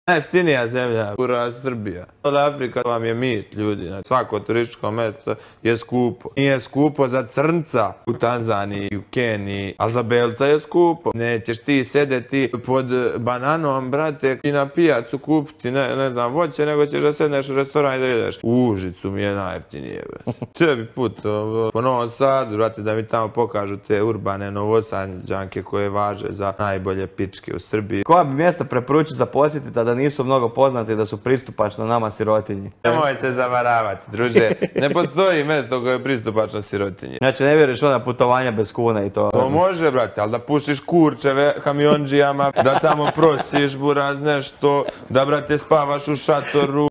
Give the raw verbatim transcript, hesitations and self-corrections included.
Najjeftinija zemlja, pura Srbija. Afrika vam je mit, ljudi. Svako turističko mesto je skupo. Nije skupo za crnca u Tanzaniji, u Keniji, ali za belca je skupo. Nećeš ti sedeti pod bananom, brate, i na pijacu kupiti, ne znam, voće, nego ćeš da sedneš u restoran i da ideš. U Užicu mi je najjeftinije, brate. Tebi put po Novom Sadu, brate, da mi tamo pokažu te urbane Novosađanke koje važe za najbolje pičke u Srbiji. Koja bi mjesta preporučiti za posjetiti, a da nisu mnogo poznati, da su pristupačna nama sirotinji? Nemoj se zavaravati, druže. Ne postoji mjesto koje je pristupačno sirotinji. Znači, ne vjeruješ ona putovanja bez kuna i to? To može, brate, ali da pušiš kurčeve kamionđijama, da tamo prosiš buraz nešto, da, brate, spavaš u šatoru.